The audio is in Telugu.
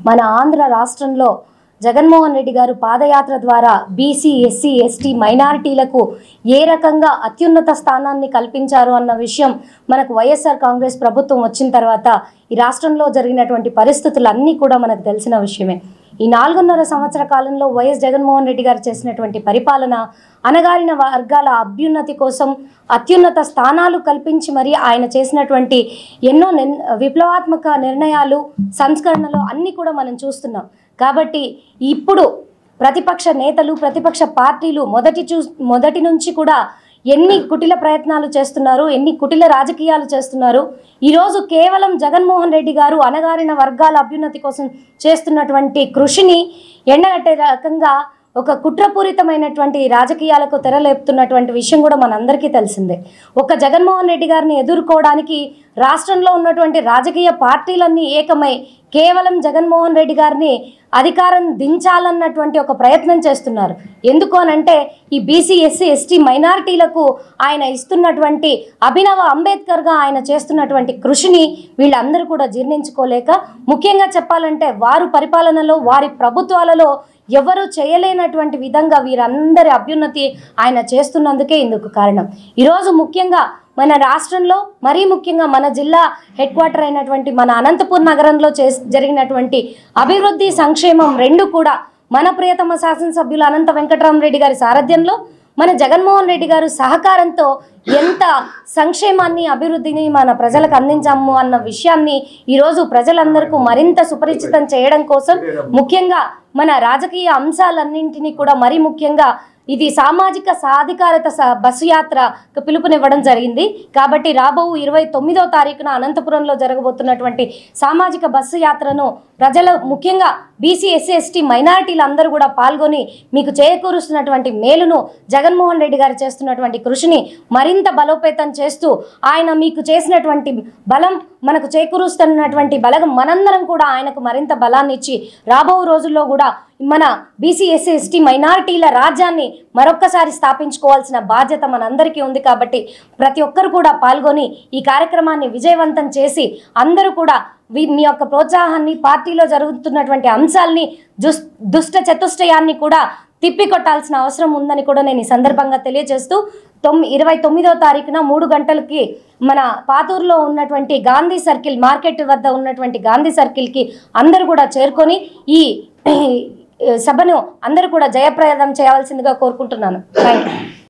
మన ఆంధ్ర రాష్ట్రంలో జగన్మోహన్ రెడ్డి గారు పాదయాత్ర ద్వారా బీసీ ఎస్సీ ఎస్టీ మైనారిటీలకు ఏ రకంగా అత్యున్నత స్థానాన్ని కల్పించారు అన్న విషయం మనకు వైఎస్ఆర్ కాంగ్రెస్ ప్రభుత్వం వచ్చిన తర్వాత ఈ రాష్ట్రంలో జరిగినటువంటి పరిస్థితులన్నీ కూడా మనకు తెలిసిన విషయమే. ఈ 4.5 సంవత్సర కాలంలో వైఎస్ జగన్మోహన్ రెడ్డి గారు చేసినటువంటి పరిపాలన అణగారిన వర్గాల అభ్యున్నతి కోసం అత్యున్నత స్థానాలు కల్పించి మరి ఆయన చేసినటువంటి ఎన్నో విప్లవాత్మక నిర్ణయాలు సంస్కరణలు అన్నీ కూడా మనం చూస్తున్నాం. కాబట్టి ఇప్పుడు ప్రతిపక్ష నేతలు ప్రతిపక్ష పార్టీలు మొదటి నుంచి కూడా ఎన్ని కుటిల ప్రయత్నాలు చేస్తున్నారు, ఎన్ని కుటిల రాజకీయాలు చేస్తున్నారు. ఈరోజు కేవలం జగన్మోహన్ రెడ్డి గారు అణగారిన వర్గాల అభ్యున్నతి కోసం చేస్తున్నటువంటి కృషిని ఎండగట్టే రకంగా ఒక కుట్రపూరితమైనటువంటి రాజకీయాలకు తెరలేపుతున్నటువంటి విషయం కూడా మనందరికీ తెలిసిందే. ఒక జగన్మోహన్ రెడ్డి గారిని ఎదుర్కోవడానికి రాష్ట్రంలో ఉన్నటువంటి రాజకీయ పార్టీలన్నీ ఏకమై కేవలం జగన్మోహన్ రెడ్డి గారిని అధికారం దించాలన్నటువంటి ఒక ప్రయత్నం చేస్తున్నారు. ఎందుకు అనంటే ఈ బీసీ ఎస్సీ ఎస్టీ మైనారిటీలకు ఆయన ఇస్తున్నటువంటి అభినవ అంబేద్కర్గా ఆయన చేస్తున్నటువంటి కృషిని వీళ్ళందరూ కూడా జీర్ణించుకోలేక, ముఖ్యంగా చెప్పాలంటే వారు పరిపాలనలో వారి ప్రభుత్వాలలో ఎవరు చేయలేనటువంటి విధంగా వీరందరి అభ్యున్నతి ఆయన చేస్తున్నందుకే ఇందుకు కారణం. ఈరోజు ముఖ్యంగా మన రాష్ట్రంలో మరీ ముఖ్యంగా మన జిల్లా హెడ్ క్వార్టర్ అయినటువంటి మన అనంతపూర్ నగరంలో జరిగినటువంటి అభివృద్ధి సంక్షేమం రెండు కూడా మన ప్రియతమ శాసనసభ్యులు అనంత వెంకటరామరెడ్డి గారి సారథ్యంలో మన జగన్మోహన్ రెడ్డి గారు సహకారంతో ఎంత సంక్షేమాన్ని అభివృద్ధిని మన ప్రజలకు అందించాము అన్న విషయాన్ని ఈరోజు ప్రజలందరికీ మరింత సుపరిచితం చేయడం కోసం ముఖ్యంగా మన రాజకీయ అంశాలన్నింటినీ కూడా మరీ ముఖ్యంగా ఇది సామాజిక సాధికారత బస్సు యాత్రకు పిలుపునివ్వడం జరిగింది. కాబట్టి రాబో 29వ తారీఖున అనంతపురంలో జరగబోతున్నటువంటి సామాజిక బస్సు యాత్రను ప్రజలు ముఖ్యంగా బీసీ ఎస్సీ ఎస్టీ మైనారిటీలు అందరూ కూడా పాల్గొని మీకు చేకూరుస్తున్నటువంటి మేలును జగన్మోహన్ రెడ్డి గారు చేస్తున్నటువంటి కృషిని మరింత బలోపేతం చేస్తూ ఆయన మీకు చేసినటువంటి బలం మనకు చేకూరుస్తున్నటువంటి బలగం మనందరం కూడా ఆయనకు మరింత బలాన్ని ఇచ్చి రాబో రోజుల్లో కూడా మన బీసీ ఎస్సీ ఎస్టీ మైనారిటీల రాజ్యాన్ని మరొక్కసారి స్థాపించుకోవాల్సిన బాధ్యత మనందరికీ ఉంది. కాబట్టి ప్రతి ఒక్కరు కూడా పాల్గొని ఈ కార్యక్రమాన్ని విజయవంతం చేసి అందరూ కూడా మీ యొక్క ప్రోత్సాహాన్ని పార్టీలో జరుగుతున్నటువంటి అంశాలని దుష్ట చతుష్టయాన్ని కూడా తిప్పికొట్టాల్సిన అవసరం ఉందని కూడా నేను ఈ సందర్భంగా తెలియజేస్తూ 29వ తారీఖున 3 గంటలకి మన పాతూరులో ఉన్నటువంటి గాంధీ సర్కిల్ మార్కెట్ వద్ద ఉన్నటువంటి గాంధీ సర్కిల్కి అందరూ కూడా చేరుకొని ఈ సభను అందరూ కూడా జయప్రదం చేయాల్సిందిగా కోరుకుంటున్నాను. Thank you.